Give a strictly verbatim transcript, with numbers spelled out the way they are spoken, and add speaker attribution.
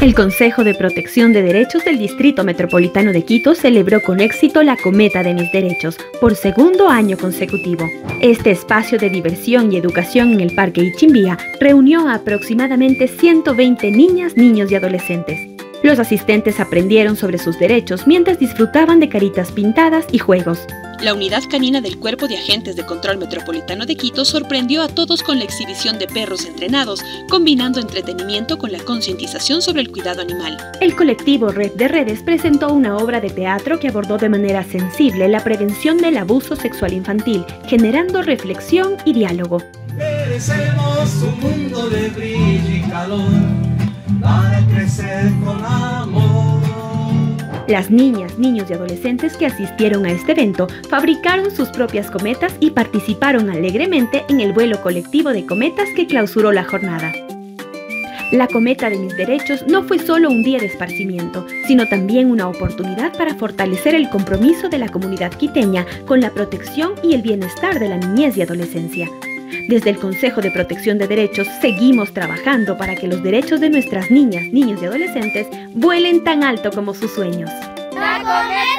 Speaker 1: El Consejo de Protección de Derechos del Distrito Metropolitano de Quito celebró con éxito la Cometa de Mis Derechos por segundo año consecutivo. Este espacio de diversión y educación en el Parque Ichimbía reunió a aproximadamente ciento veinte niñas, niños y adolescentes. Los asistentes aprendieron sobre sus derechos mientras disfrutaban de caritas pintadas y juegos.
Speaker 2: La unidad canina del Cuerpo de Agentes de Control Metropolitano de Quito sorprendió a todos con la exhibición de perros entrenados, combinando entretenimiento con la concientización sobre el cuidado animal.
Speaker 1: El colectivo Red de Redes presentó una obra de teatro que abordó de manera sensible la prevención del abuso sexual infantil, generando reflexión y diálogo.
Speaker 3: Merecemos un mundo de brillo y calor para crecer con amor.
Speaker 1: Las niñas, niños y adolescentes que asistieron a este evento fabricaron sus propias cometas y participaron alegremente en el vuelo colectivo de cometas que clausuró la jornada. La Cometa de Mis Derechos no fue solo un día de esparcimiento, sino también una oportunidad para fortalecer el compromiso de la comunidad quiteña con la protección y el bienestar de la niñez y adolescencia. Desde el Consejo de Protección de Derechos seguimos trabajando para que los derechos de nuestras niñas, niños y adolescentes vuelen tan alto como sus sueños.
Speaker 4: ¡La Cometa!